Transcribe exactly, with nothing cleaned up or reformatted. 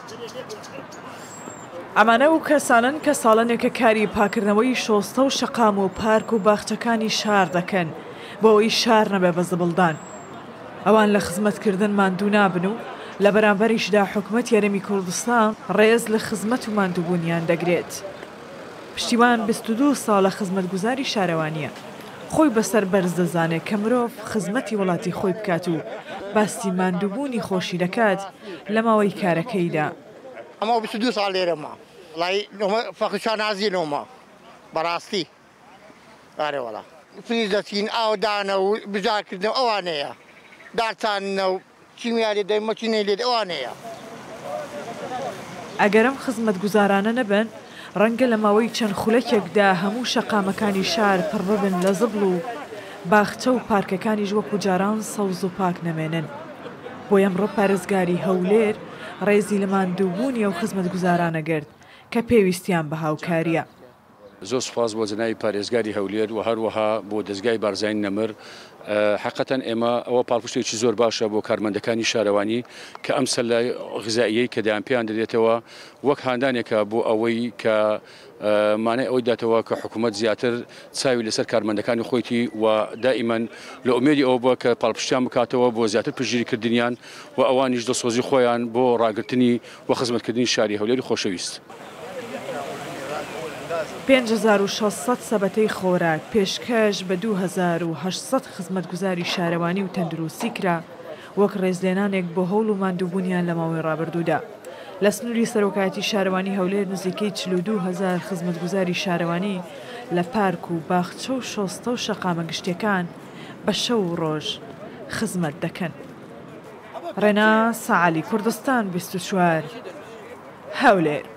ئەمانە و کەسانن کە ساڵەنێکە کاری پاکردنەوەی شۆستە و شەقام و پارک و باخچەکانی شار دەکەن بۆ ئەوەی شار نەبێ بە زبڵدان. ئەوان لە خزمەتکردن ماندوو نابن و لە بەرامبەریشدا حکوومەت یارێمی کوردستان ڕێز لە خزمەت و ماندووبوونیان دەگرێت. پشتیوان بیست و دوو ساڵە خزمەتگوزاری شارەوانیە. خۆی بەسەر بەرز دەزانێت کە مرۆڤ خزمەتی وڵاتی خۆی بکات و باستی ماندووبوونی خۆشی دەکات لە ماوەی کارەکەیدا. ئەمە بیست و دوو ساڵ لێرەمە وڵی فەقیشان نازیێنەوەمە بەڕاستی ئارێ وەڵا فریز دەچین ئاودانە و بژارکردنەوە ئەوانەیە دارچانە و چیمیا لێ دەی مەچینەی لێ ئەوانەیە. ئەگەرم خزمەتگوزارانە نەبن ڕەنگە لە ماوەی چەند خولەکێکدا هەموو شەقامەکانی شار پڕ ببن لە زبڵ و باخچە و پارکەکانیش وەکو جاران سەوز و پاک نەمێنن. بۆ ئەمڕۆ پارێزگاری هەولێر ڕێزی لە ماندووبوونی ئەو خزمەتگوزارانە گرت کە پێویستیان بە هاوکاریە. زۆر سوپاس بۆ جنای پارێزگاری هەولێر و هەروەها بۆ دەستگای بارزانی نەمر. حقەتەن ئێمە ئەوە پاڵپشتێکی زۆر باشە بۆ کارمەندەکانی شارەوانی کە ئەم سەلای غزاییەی کە دایان پێیان دەدێتەوە وەک هاندانێکە بۆ ئەوەی کە مانای ئەوەی داتەوە کە حکوومەت زیاتر چاوی لەسەر کارمەندەکانی خۆیتی و دائیمەن لە ئومێدی ئەوە بووە کە پاڵپشتیان بکاتەوە بۆ زیاتر پژگیریکردنیان و ئەوانیش دەسۆزی خۆیان بۆ ڕاگررتنی و خزمەتکردنی شاری هەولێری خۆشەویست. پێنج هەزار و شەشسەد سەبەتەی خۆراک پێشکەش بە دوو هەزار و هەشسەد خزمەتگوزاری شارەوانی و تەندروستی کرا وەک ڕێزلێنانێک بۆ هەوڵ و ماندووبوونیان لە ماوەی ڕابردوودا. لە سنووری سەرۆکایەتی شارەوانی هەولێر نزیکەی چل و دوو هەزار خزمەتگوزاری شارەوانی لە پارک و باخچە و شۆستە و شەقامە گشتیەکان بە شەو و ڕۆژ خزمەت دەکەن. ڕێنا سەعالی، کوردستان بیست و چوار، هەولێر.